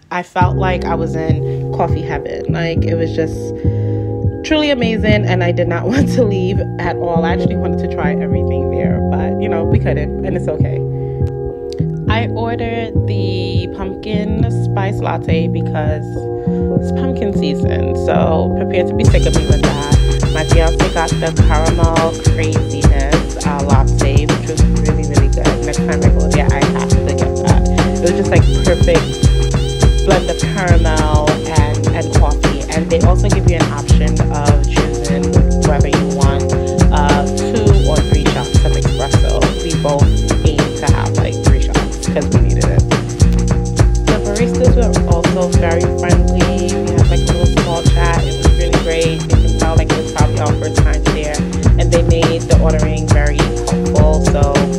I felt like I was in coffee heaven. Like, it was just truly amazing, and I did not want to leave at all. I actually wanted to try everything there, but we couldn't, and it's okay. I ordered the pumpkin spice latte because it's pumpkin season, so prepare to be sick of me with that. My fiance got the caramel craziness latte, which was really, really good. Next time I go there, I have to get that. It was just like perfect blend of caramel and coffee, and they also give you an option of choosing whether you want 2 or 3 shots of espresso. We both aim to have like 3 shots because we needed it. The baristas were also very friendly. We had like a little small chat. It was really great. You can tell like it was probably our first time there, and they made the ordering very helpful. So